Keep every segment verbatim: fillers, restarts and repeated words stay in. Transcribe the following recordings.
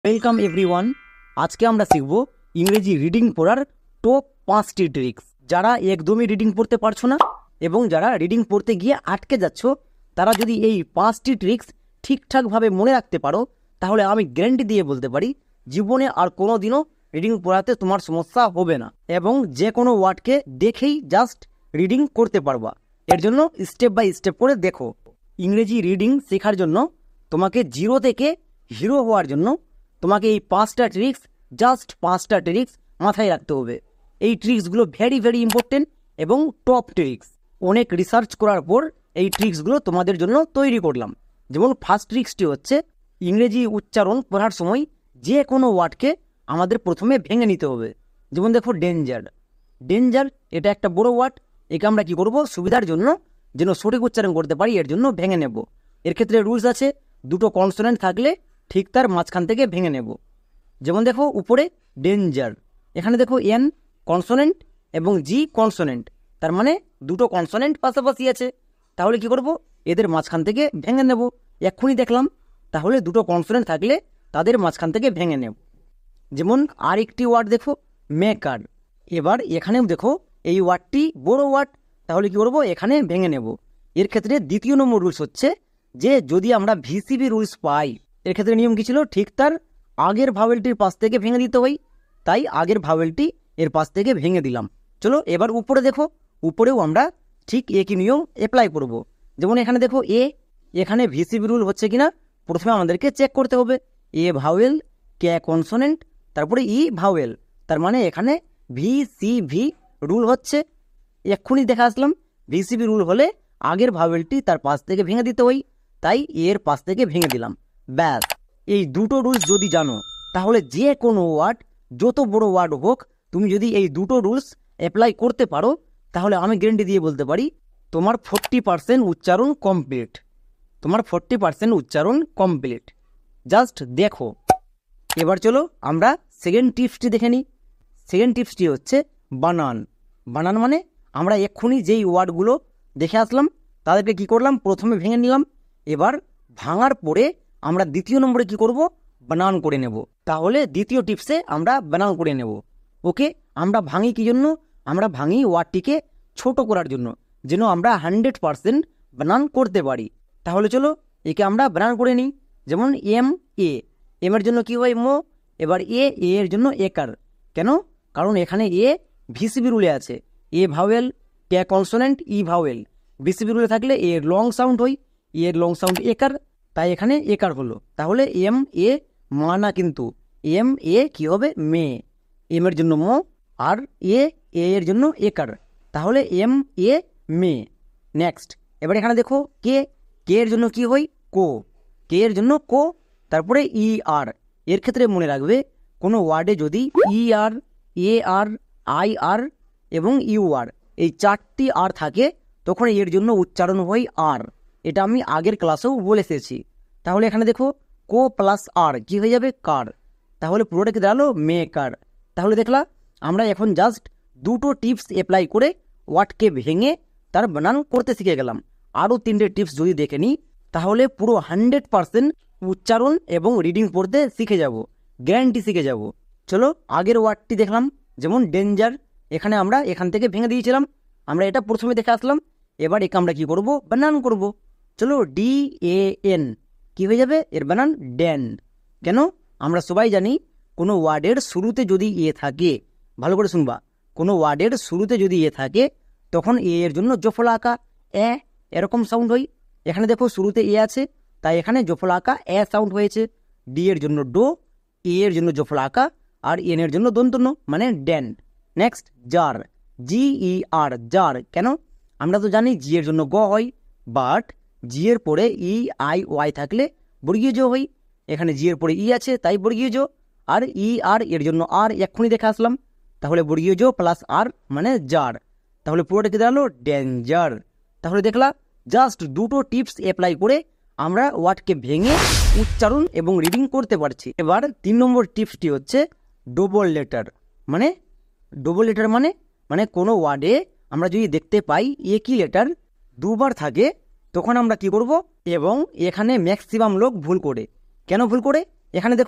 Welcome everyone. আজকে আমরা শিখব ইংরেজি রিডিং পড়ার টপ পাঁচটি ট্রিক্স। যারা একদমই রিডিং পড়তে পারছো না এবং যারা রিডিং পড়তে গিয়ে আটকে যাচ্ছ, তারা যদি এই পাঁচটি ট্রিক্স ঠিকঠাকভাবে মনে রাখতে পারো, তাহলে আমি গ্যারান্টি দিয়ে বলতে পারি জীবনে আর কোনো দিনও রিডিং পড়াতে তোমার সমস্যা হবে না এবং যে কোনো ওয়ার্ডকে দেখেই জাস্ট রিডিং করতে পারবা। এর জন্য স্টেপ বাই স্টেপ করে দেখো। ইংরেজি রিডিং শেখার জন্য তোমাকে জিরো থেকে হিরো হওয়ার জন্য তোমাকে এই পাঁচটা ট্রিক্স, জাস্ট পাঁচটা ট্রিক্স মাথায় রাখতে হবে। এই ট্রিক্সগুলো ভেরি ভেরি ইম্পর্টেন্ট এবং টপ ট্রিক্স। অনেক রিসার্চ করার পর এই ট্রিক্সগুলো তোমাদের জন্য তৈরি করলাম। যেমন ফার্স্ট ট্রিক্সটি হচ্ছে, ইংরেজি উচ্চারণ পড়ার সময় যে কোনো ওয়ার্ডকে আমাদের প্রথমে ভেঙে নিতে হবে। যেমন দেখো ডেঞ্জার, ডেঞ্জার এটা একটা বড় ওয়ার্ড। একে আমরা কী করব, সুবিধার জন্য যেন সঠিক উচ্চারণ করতে পারি এর জন্য ভেঙে নেব। এর ক্ষেত্রে রুলস আছে, দুটো কনসোনেন্ট থাকলে ঠিক তার মাঝখান থেকে ভেঙে নেব। যেমন দেখো উপরে ডেঞ্জার, এখানে দেখো এন কনসোনেন্ট এবং জি কনসোনেন্ট, তার মানে দুটো কনসোনেন্ট পাশাপাশি আছে। তাহলে কি করব, এদের মাঝখান থেকে ভেঙে নেব। এক্ষুনি দেখলাম, তাহলে দুটো কনসোনেন্ট থাকলে তাদের মাঝখান থেকে ভেঙে নেব। যেমন আর একটি ওয়ার্ড দেখো মেকার, এবার এখানেও দেখো এই ওয়ার্ডটি বড় ওয়ার্ড, তাহলে কি করব, এখানে ভেঙে নেব। এর ক্ষেত্রে দ্বিতীয় নম্বর রুলস হচ্ছে যে যদি আমরা ভিসিবি রুলস পাই, এর ক্ষেত্রে নিয়ম কী ছিল, ঠিক তার আগের ভাওয়েলটির পাশ থেকে ভেঙে দিতে হয়। তাই আগের ভাওয়েলটি এর পাশ থেকে ভেঙে দিলাম। চলো এবার উপরে দেখো, উপরেও আমরা ঠিক একই নিয়ম অ্যাপ্লাই করব। যেমন এখানে দেখো এ, এখানে ভিসিবি রুল হচ্ছে কিনা প্রথমে আমাদেরকে চেক করতে হবে। এ ভাওয়েল, কে কনসোনেন্ট, তারপরে ই ভাওয়েল, তার মানে এখানে ভি সি ভি রুল হচ্ছে। এক্ষুনি দেখা আসলাম ভিসিবি রুল হলে আগের ভাওয়েলটি তার পাশ থেকে ভেঙে দিতে হয়, তাই এর পাশ থেকে ভেঙে দিলাম। ব্যাস, এই দুটো রুলস যদি জানো, তাহলে যে কোনো ওয়ার্ড, যত বড় ওয়ার্ড হোক, তুমি যদি এই দুটো রুলস অ্যাপ্লাই করতে পারো, তাহলে আমি গ্যারান্টি দিয়ে বলতে পারি তোমার ফোরটি পার্সেন্ট উচ্চারণ কমপ্লিট। তোমার ফোরটি পার্সেন্ট উচ্চারণ কমপ্লিট। জাস্ট দেখো। এবার চলো আমরা সেকেন্ড টিপসটি দেখে নিই। সেকেন্ড টিপসটি হচ্ছে বানান। বানান মানে আমরা এক্ষুনি যেই ওয়ার্ডগুলো দেখে আসলাম তাদেরকে কি করলাম, প্রথমে ভেঙে নিলাম। এবার ভাঙার পরে আমরা দ্বিতীয় নম্বরে কি করব, বানান করে নেব। তাহলে দ্বিতীয় টিপসে আমরা বানান করে নেব। ওকে, আমরা ভাঙি কি জন্য, আমরা ভাঙি ওয়ার্ডটিকে ছোট করার জন্য, যেন আমরা হান্ড্রেড পারসেন্ট বানান করতে পারি। তাহলে চলো একে আমরা বানান করে নিই। যেমন এম এ, এম এর জন্য কি হয় মো, এবার এ এ এর জন্য একার। কেন, কারণ এখানে এ ভিসিবি রুলে আছে। A vowel, K consonant, E vowel. VCV রুলে থাকলে এর লং সাউন্ড হয়, এর লং সাউন্ড একার, তাই এখানে একার হলো। তাহলে এম এ মানা, কিন্তু এম এ কি হবে মে, এম এর জন্য মো, আর এ এ এর জন্য একার, তাহলে এম এ মে। নেক্সট, এবার এখানে দেখো কে, কে এর জন্য কি হয় কো, কে এর জন্য কো, তারপরে ই আর। এর ক্ষেত্রে মনে রাখবে কোনো ওয়ার্ডে যদি ই আর, এ আর, আই আর এবং ইউ আর, এই চারটি আর থাকে, তখন এর জন্য উচ্চারণ হয় আর। এটা আমি আগের ক্লাসেও বলে এসেছি। তাহলে এখানে দেখো কো প্লাস আর কি হয়ে যাবে কার, তাহলে পুরোটা কি দাঁড়ালো মে কার। তাহলে দেখলা আমরা এখন জাস্ট দুটো টিপস অ্যাপ্লাই করে ওয়ার্ডকে ভেঙে তার বানান করতে শিখে গেলাম। আরও তিনটে টিপস যদি দেখে নিই, তাহলে পুরো হান্ড্রেড পারসেন্ট উচ্চারণ এবং রিডিং পড়তে শিখে যাব, গ্যারান্টি শিখে যাব। চলো আগের ওয়ার্ডটি দেখলাম, যেমন ডেঞ্জার, এখানে আমরা এখান থেকে ভেঙে দিয়েছিলাম, আমরা এটা প্রথমে দেখে আসলাম। এবার একে আমরা কি করব, বানান করব। চলো ডি এ এন কি হয়ে যাবে, এর বানান ড্যান। কেন, আমরা সবাই জানি কোনো ওয়ার্ডের শুরুতে যদি এ থাকে, ভালো করে শুনবা, কোনো ওয়ার্ডের শুরুতে যদি এ থাকে তখন এ এর জন্য জফলা আঁকা এ এরকম সাউন্ড হয়। এখানে দেখো শুরুতে এ আছে, তাই এখানে জফলা আঁকা এ সাউন্ড হয়েছে। ডি এর জন্য ডো, এ এর জন্য জফলা আঁকা, আর এন এর জন্য দন্তন্য মানে ড্যান। Next jar, G E R, jar. কেন, আমরা তো জানি জি এর জন্য গ হয়, বাট জি এর পরে ই আই ওয়াই থাকলে বর্গীয় জো হয়। এখানে জি এর পরে ই আছে, তাই বর্গীয় জো, আর ই আর এর জন্য আর, এক্ষুনি দেখে আসলাম। তাহলে বর্গীয় জো প্লাস আর মানে জার, তাহলে পুরোটা কি দাঁড়ালো ডেঞ্জার। তাহলে দেখলা জাস্ট দুটো টিপস অ্যাপ্লাই করে আমরা ওয়ার্ডকে ভেঙে উচ্চারণ এবং রিডিং করতে পারছি। এবার তিন নম্বর টিপসটি হচ্ছে ডবল লেটার। মানে ডবল লেটার মানে মানে কোনো ওয়ার্ডে আমরা যদি দেখতে পাই একই লেটার দুবার থাকে, তখন আমরা কি করব, এবং এখানে ম্যাক্সিমাম লোক ভুল করে। কেন ভুল করে, এখানে দেখো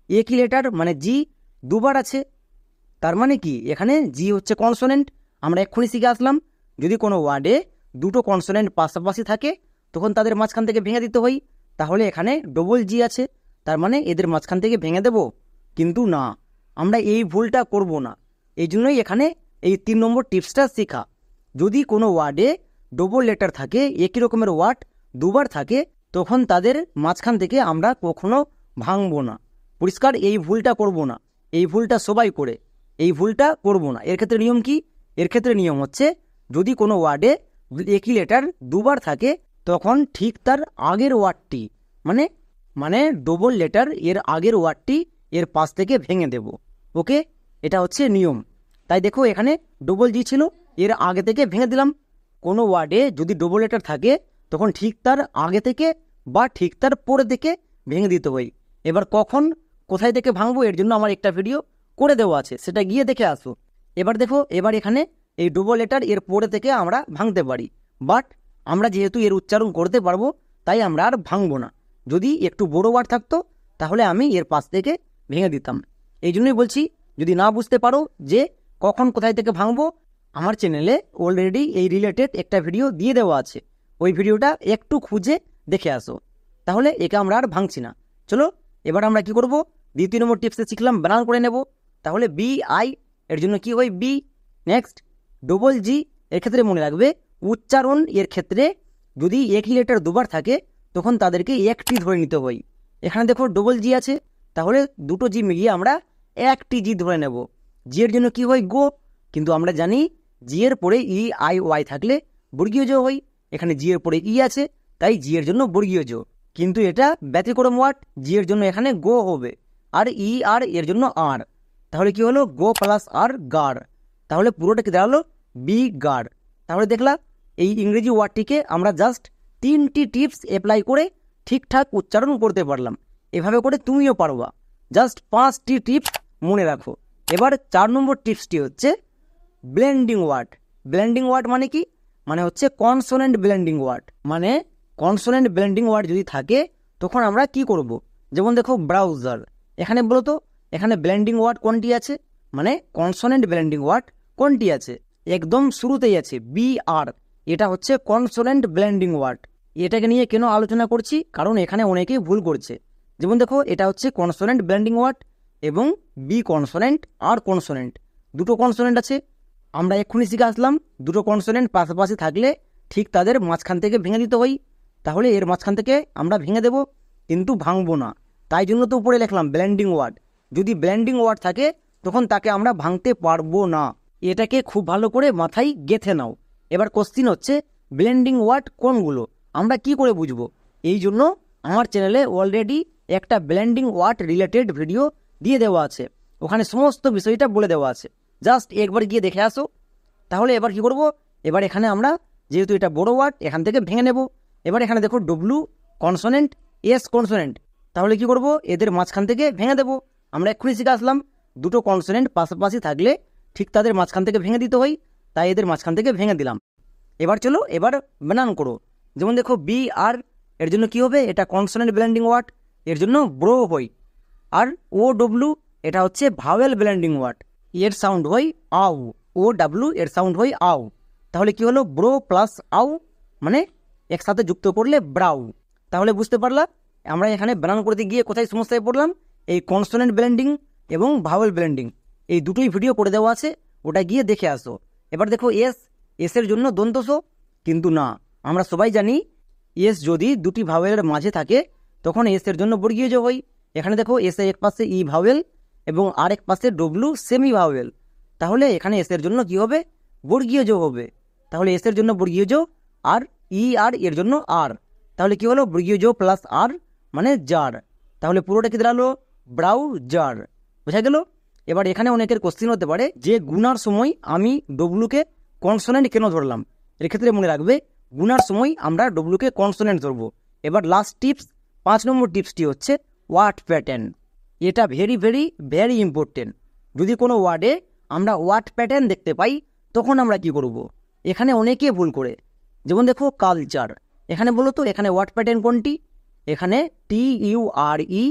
একই লেটার মানে জি দুবার আছে, তার মানে কি এখানে জি হচ্ছে কনসোনেন্ট। আমরা এক্ষুনি শিখে আসলাম যদি কোনো ওয়ার্ডে দুটো কনসোনেন্ট পাশাপাশি থাকে তখন তাদের মাঝখান থেকে ভেঙে দিতে হয়। তাহলে এখানে ডবল জি আছে, তার মানে এদের মাঝখান থেকে ভেঙে দেব, কিন্তু না, আমরা এই ভুলটা করব না। এই জন্যই এখানে এই তিন নম্বর টিপসটা শেখা। যদি কোনো ওয়ার্ডে ডবল লেটার থাকে, একই রকমের ওয়ার্ড দুবার থাকে, তখন তাদের মাঝখান থেকে আমরা কখনো ভাঙবো না। পরিষ্কার, এই ভুলটা করব না। এই ভুলটা সবাই করে, এই ভুলটা করব না। এর ক্ষেত্রে নিয়ম কি? এর ক্ষেত্রে নিয়ম হচ্ছে যদি কোনো ওয়ার্ডে একই লেটার দুবার থাকে তখন ঠিক তার আগের ওয়ার্ডটি মানে মানে ডবল লেটার এর আগের ওয়ার্ডটি এর পাশ থেকে ভেঙে দেব। ওকে, এটা হচ্ছে নিয়ম। তাই দেখো এখানে ডবল জি ছিল, এর আগে থেকে ভেঙে দিলাম। কোনো ওয়ার্ডে যদি ডবল লেটার থাকে তখন ঠিক তার আগে থেকে বা ঠিক তার পরে থেকে ভেঙে দিতে হয়। এবার কখন কোথায় থেকে ভাঙবো এর জন্য আমার একটা ভিডিও করে দেওয়া আছে, সেটা গিয়ে দেখে আসো। এবার দেখো, এবার এখানে এই ডবল লেটার এর পরে থেকে আমরা ভাঙতে পারি, বাট আমরা যেহেতু এর উচ্চারণ করতে পারবো তাই আমরা আর ভাঙবো না। যদি একটু বড় ওয়ার্ড থাকতো তাহলে আমি এর পাশ থেকে ভেঙে দিতাম। এই জন্যই বলছি, যদি না বুঝতে পারো যে কখন কোথায় থেকে ভাঙবো, আমার চ্যানেলে অলরেডি এই রিলেটেড একটা ভিডিও দিয়ে দেওয়া আছে, ওই ভিডিওটা একটু খুঁজে দেখে আসো, তাহলে একে আমরা আর ভাঙছি না। চলো এবার আমরা কি করব, দ্বিতীয় নম্বর টিপসে শিখলাম বানান করে নেব। তাহলে বি আই এর জন্য কি হয় বি। নেক্সট ডবল জি, এর ক্ষেত্রে মনে রাখবে উচ্চারণ এর ক্ষেত্রে যদি একই লেটার দুবার থাকে তখন তাদেরকে একটি ধরে নিতে হয়। এখানে দেখো ডবল জি আছে, তাহলে দুটো জি মিলিয়ে আমরা একটি জি ধরে নেব। জি এর জন্য কি হয় গো, কিন্তু আমরা জানি জি এর পরে ই আই ওয়াই থাকলে বর্গীয় জ হয়। এখানে জি এর পরে ই আছে, তাই জি এর জন্য বর্গীয় জ, কিন্তু এটা ব্যতিক্রম ওয়ার্ড, জি এর জন্য এখানে গো হবে, আর ই আর এর জন্য আর। তাহলে কি হলো গো প্লাস আর গার, তাহলে পুরোটা কি দাঁড়ালো বি গার। তাহলে দেখলা এই ইংরেজি ওয়ার্ডটিকে আমরা জাস্ট তিনটি টিপস অ্যাপ্লাই করে ঠিকঠাক উচ্চারণ করতে পারলাম। এভাবে করে তুমিও পারবা, জাস্ট পাঁচটি টিপস মনে রাখো। এবার চার নম্বর টিপসটি হচ্ছে ব্লেন্ডিং ওয়ার্ড। ব্লেন্ডিং ওয়ার্ড মানে কি? মানে হচ্ছে কনসোনেন্ট ব্লেন্ডিং ওয়ার্ড। মানে কনসোনেন্ট ব্লেন্ডিং ওয়ার্ড যদি থাকে তখন আমরা কি করব? যেমন দেখো ব্রাউজার, এখানে বলো তো এখানে ব্লেন্ডিং ওয়ার্ড কোনটি আছে, মানে কনসোনেন্ট ব্লেন্ডিং ওয়ার্ড কোনটি আছে? একদম শুরুতেই আছে বি আর, এটা হচ্ছে কনসোনেন্ট ব্লেন্ডিং ওয়ার্ড। এটাকে নিয়ে কেন আলোচনা করছি, কারণ এখানে অনেকেই ভুল করছে। যেমন দেখো এটা হচ্ছে কনসোনেন্ট ব্লেন্ডিং ওয়ার্ড এবং বি কনসোনেন্ট আর কনসোনেন্ট, দুটো কনসোনেন্ট আছে। আমরা এক্ষুনি শিখে আসলাম দুটো কনসোনেন্ট পাশাপাশি থাকলে ঠিক তাদের মাঝখান থেকে ভেঙে দিতে হয়। তাহলে এর মাঝখান থেকে আমরা ভেঙে দেব, কিন্তু ভাঙবো না। তাই জন্য তো উপরে লিখলাম ব্লেন্ডিং ওয়ার্ড। যদি ব্লেন্ডিং ওয়ার্ড থাকে তখন তাকে আমরা ভাঙতে পারবো না। এটাকে খুব ভালো করে মাথায় গেঁথে নাও। এবার কোশ্চিন হচ্ছে ব্লেন্ডিং ওয়ার্ড কোনগুলো, আমরা কি করে বুঝবো? এই জন্য আমার চ্যানেলে অলরেডি একটা ব্লেন্ডিং ওয়ার্ড রিলেটেড ভিডিও দিয়ে দেওয়া আছে, ওখানে সমস্ত বিষয়টা বলে দেওয়া আছে, জাস্ট একবার গিয়ে দেখে আসো। তাহলে এবার কি করব, এবার এখানে আমরা যেহেতু এটা বড় ওয়ার্ড এখান থেকে ভেঙে নেব। এবার এখানে দেখো ডব্লু কনসোনেন্ট, এস কনসোনেন্ট, তাহলে কি করব, এদের মাঝখান থেকে ভেঙে দেব। আমরা এক্ষুনি শিখে আসলাম দুটো কনসোনেন্ট পাশাপাশি থাকলে ঠিক তাদের মাঝখান থেকে ভেঙে দিতে হয়, তাই এদের মাঝখান থেকে ভেঙে দিলাম। এবার চলো এবার বানান করো। যেমন দেখো বি আর এর জন্য কি হবে, এটা কনসোনেন্ট ব্লেন্ডিং ওয়ার্ড, এর জন্য ব্রো হয়। আর ও ডব্লু এটা হচ্ছে ভাওয়েল ব্লেন্ডিং ওয়ার্ড, এর সাউন্ড হয় আউ। ও ডাব্লু এর সাউন্ড হয় আউ। তাহলে কি হলো ব্রো প্লাস আউ, মানে একসাথে যুক্ত করলে ব্রাউ। তাহলে বুঝতে পারলা আমরা এখানে বানান করতে গিয়ে কোথায় সমস্যায় পড়লাম। এই কনসোনেন্ট ব্লেন্ডিং এবং ভাওয়েল ব্লেন্ডিং এই দুটোই ভিডিও করে দেওয়া আছে, ওটা গিয়ে দেখে আসো। এবার দেখো এস, এসের জন্য দন্তস, কিন্তু না, আমরা সবাই জানি এস যদি দুটি ভাওয়েলের মাঝে থাকে তখন এসের জন্য বর্গীয় জ হয়। এখানে দেখো এস এর এক পাশে ই ভাওয়েল এবং আর এক পাশে ডব্লু সেমি ভাওয়েল, তাহলে এখানে এসের জন্য কি হবে, বর্গীয় জ হবে। তাহলে এসের জন্য বর্গীয় জ, আর ই আর এর জন্য আর, তাহলে কি হলো বর্গীয় জ প্লাস আর মানে জার। তাহলে পুরোটা কি দাঁড়ালো ব্রাউ জার, বোঝা গেল? এবার এখানে অনেকের কোশ্চিন হতে পারে যে গুনার সময় আমি ডব্লুকে কনসোনেন্ট কেন ধরলাম। এর ক্ষেত্রে মনে রাখবে গুনার সময় আমরা ডব্লুকে কনসোনেন্ট ধরবো। এবার লাস্ট টিপস, পাঁচ নম্বর টিপসটি হচ্ছে ওয়ার্ড প্যাটার্ন। এটা ভেরি ভেরি ভেরি ইম্পর্টেন্ট। যদি কোনো ওয়ার্ডে আমরা ওয়ার্ড প্যাটার্ন দেখতে পাই তখন আমরা কি করব? এখানে অনেকে ভুল করে, যেমন দেখো কালচার, এখানে বলো তো এখানে ওয়ার্ড প্যাটার্ন কোনটি? এখানে টি ইউ আর ই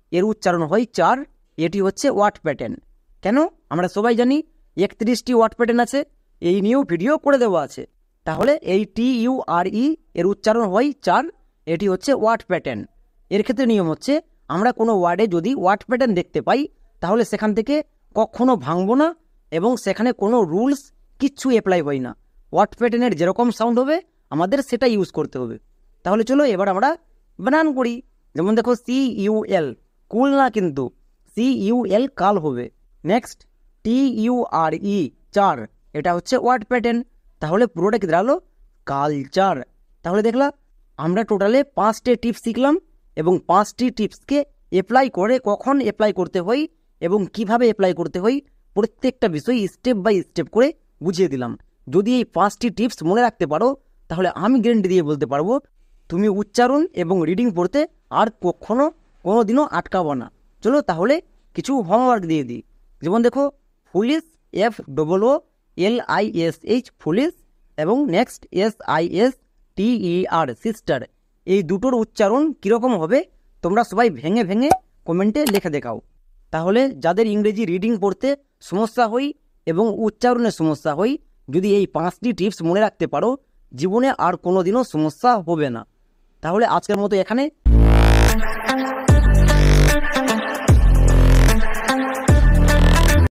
এর উচ্চারণ হয় চার, এটি হচ্ছে ওয়ার্ড প্যাটার্ন। কেন? আমরা সবাই জানি একত্রিশটি ওয়ার্ড প্যাটার্ন আছে, এই নিয়েও ভিডিও করে দেওয়া আছে। তাহলে এই টি ইউ আর ই এর উচ্চারণ হয় চার, এটি হচ্ছে ওয়ার্ড প্যাটার্ন। এর ক্ষেত্রে নিয়ম হচ্ছে আমরা কোনো ওয়ার্ডে যদি ওয়ার্ড প্যাটার্ন দেখতে পাই তাহলে সেখান থেকে কখনো ভাঙবো না এবং সেখানে কোনো রুলস কিচ্ছু অ্যাপ্লাই হয় না। ওয়ার্ড প্যাটার্নের যেরকম সাউন্ড হবে আমাদের সেটা ইউজ করতে হবে। তাহলে চলো এবার আমরা বানান করি। যেমন দেখো সি ইউ এল, কুল না কিন্তু, সি ইউ এল কাল হবে। নেক্সট টি ইউ আর ই চার, এটা হচ্ছে ওয়ার্ড প্যাটার্ন। তাহলে পুরোটা কি দাঁড়ালো? কালচার। তাহলে দেখলা আমরা টোটালে পাঁচটি টিপস শিখলাম এবং পাঁচটি টিপসকে অ্যাপ্লাই করে কখন অ্যাপ্লাই করতে হয় এবং কিভাবে অ্যাপ্লাই করতে হয় প্রত্যেকটা বিষয় স্টেপ বাই স্টেপ করে বুঝিয়ে দিলাম। যদি এই পাঁচটি টিপস মনে রাখতে পারো তাহলে আমি গ্যারেন্টি দিয়ে বলতে পারবো তুমি উচ্চারণ এবং রিডিং পড়তে আর কখনো কোনো দিনও আটকাবো না। চলো তাহলে কিছু হোমওয়ার্ক দিয়ে দিই। যেমন দেখো foolish, F double O L I S H foolish, এবং next S I S T E R sister, এই দুটোর উচ্চারণ কীরকম হবে তোমরা সবাই ভেঙে ভেঙে কমেন্টে লিখে দেখাও। তাহলে যাদের ইংরেজি রিডিং পড়তে সমস্যা হয় এবং উচ্চারণে সমস্যা হয়, যদি এই পাঁচটি টিপস মনে রাখতে পারো জীবনে আর কোনো দিনও সমস্যা হবে না। তাহলে আজকের মতো এখানে।